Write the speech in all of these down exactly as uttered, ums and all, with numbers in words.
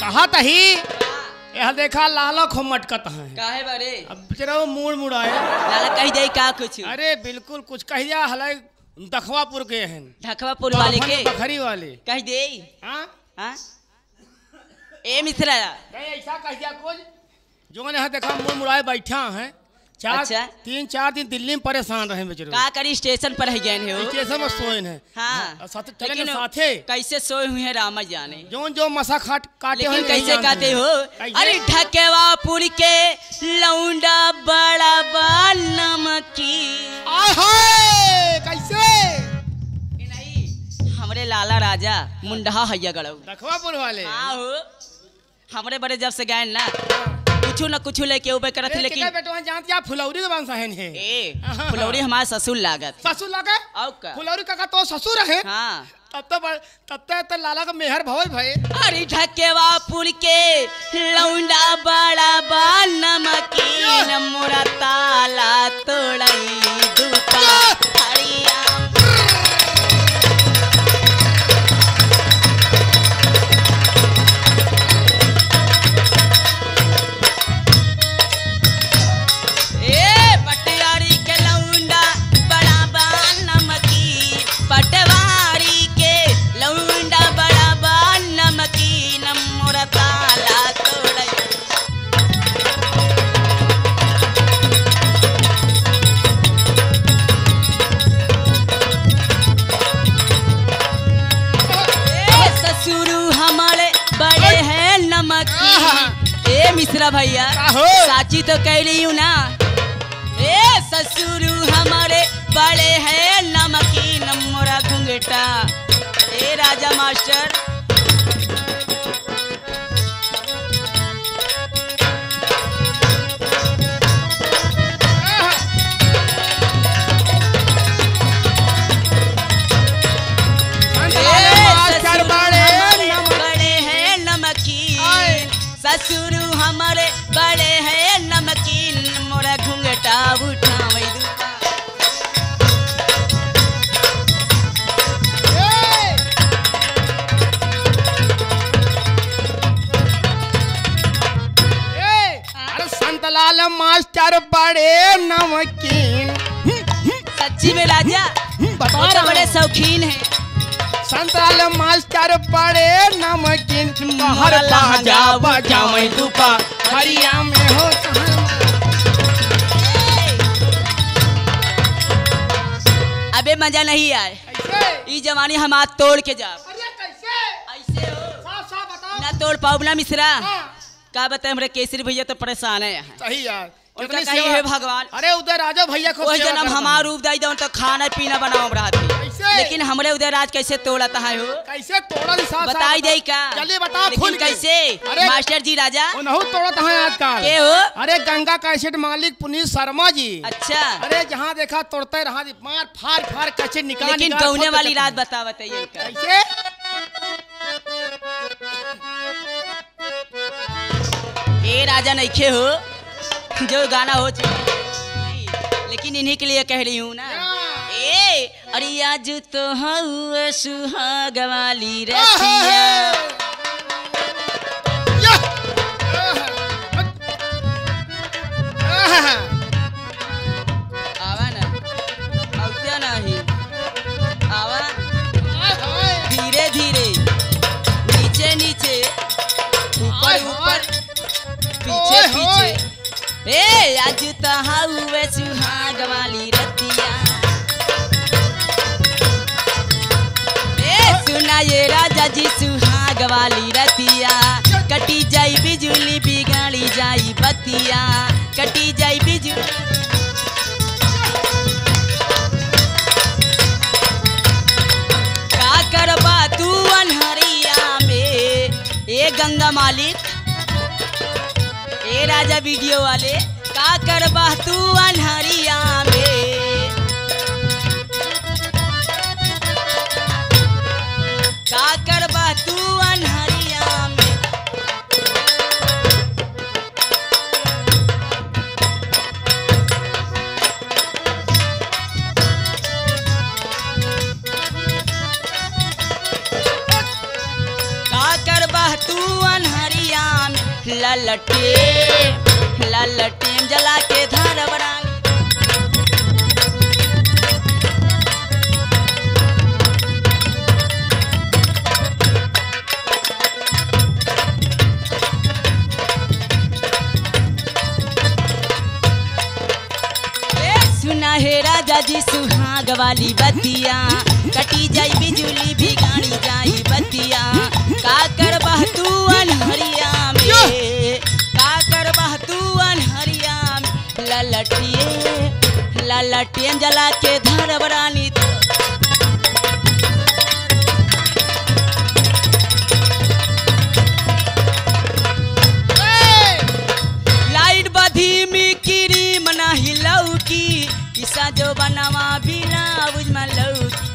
कहा तही यह देखा लालो खो मटकत है काहे बारे अब बेचारा वो मुड़ मुड़ाए लाला कह दे का कुछ अरे बिल्कुल कुछ कह दिया हलाई दखवापुर के हैं ढकवापुर वाले के बखरी वाले कह दे हाँ हाँ ए मिश्रा नहीं ऐसा कह दिया कुछ जो ने देखा मुड़ मुड़ाए बैठा है चार अच्छा। तीन चार दिन दिल्ली में परेशान रहे बेचारे का करी स्टेशन पर ही गए हो स्टेशन में सोए हैं हाँ साथ चले लेकिन साथे कैसे सोए हुए हैं रामा जाने जो जो मसा खाट काटे लेकिन हैं कैसे काटे हो कैसे? अरे ढकेवापुर के लौंडा बड़ा बा नमकी आय हाय कैसे ए नहीं हमरे लाला राजा मुंडहा हैया गड़ो दखवापुर वाले हाँ हो हमरे बड़े जब से गए ना कुछ न कुछ लेके उबे करत अरे लेकिन बेटो जानती आप फुलौरी के बांसा है ने ए फुलौरी हमारा ससुर लागत ससुर लगे औ का फुलौरी काका तो ससुर है हाँ तब तो बड़- तब तो तो लाला का मेहर भवे भय अरे ढकेवापुर के लौंडा बड़ा बा नमकीन मोरा ताला तोड़ई दूपा हरिया ए पटियारी के लौंडा बड़ा बा नमकीन पटवारी के लौंडा बड़ा बा नमकीन मोरा ताला तोड़ई ए ससुरु हमारे बड़े हैं नमकीन ए मिश्रा भैया आहो। साची तो कह रही हूँ ना ए ससुरु हमारे बड़े हैं नमकीन मोरा घुंघटा ए राजा मास्टर मास्टर बड़े नमक- बड़े हैं नमकीन ससुर हमारे बड़े हैं नमकीन मोरा घुंघटा उठावई दूपा अरे संतलाल मास्टर बड़े नमकीन सच्ची में राजा बता वो तो रहा बड़े हूँ। शौकीन हैं संतलाल मास्टर बड़े नमकीन मोहर हर बाजा बजावे दुपा हरिया में हो अबे मजा नहीं आए कैसे ई जवानी हम हाथ तोड़ के जा अरे कैसे ऐसे हो साफ साफ बताओ ना तोड़ पाऊ ना मिश्रा हाँ। का बताए हमरे केसरी भैया तो परेशान है यहाँ सही यार उनका कितनी कही सेवा- है भगवान अरे उधर राजा भैया को वही सेवा जन्म करता हमार हूँ। रूप दाई दो तो खाना पीना बनाओ रहा थी कैसे? लेकिन हमरे उधर राज कैसे तोड़ता है हो कैसे तोड़ा साफ साफ बताई दे का जल्दी बताओ लेकिन खुल के। कैसे अरे मास्टर जी राजा उन्हों तोड़त है आजकल के हो अरे गंगा कैसेट मालिक पुनीत शर्मा जी अच्छा अरे जहाँ देखा तोड़ते रहा मार फाड़ फाड़ कैसेट निकाल लेकिन निकाल गौने फोड़ वाली देते रात हैं। बता बताइए इनका कैसे ए राजा नइखे हो जो गाना हो चुका नहीं, लेकिन इन्हीं के लिए कह रही हूँ ना ए अरे आज तो हऊ सुहाग वाली रतिया आवा ना औत्या नहीं आवा धीरे धीरे नीचे नीचे ऊपर ऊपर पीछे पीछे ए आज तो हऊ सुहाग वाली रतिया ए सुना ये राजा जी सुहाग वाली रतिया कटी जाई बिजुली बिगाड़ी जाई बतिया कटी जाई बिजुली का करबा तू अनहरिया में ए गंगा मालिक ए राजा वीडियो वाले का करबा तू अनहरिया में का करबा तू अनहरिया में का करबा तू अनहरिया ललटे ललटेम जला के धार बरानी। सुना है राजा जी सुहाग वाली बतिया, कटी जाई बिजुली भी गाड़ी जाई बतिया। का कर बह तू अनहरिया में, का कर बह तू अनहरिया में। ललटिए ललटियन जला के धर बरानी। लाइट बधी में किरी मना हिलाऊ की, ईसा जो बनवा बिना बुझमा लौकी।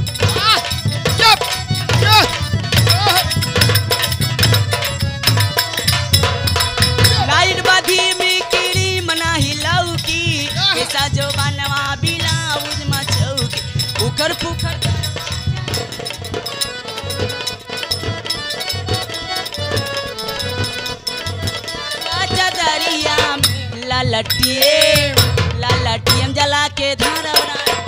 लाइट बधी में कीड़ी मना हिलाऊ की, ईसा जो बनवा बिना बुझमा चौकी। उखर पुखर चदरिया ललटिए ललटियम जला के धारा।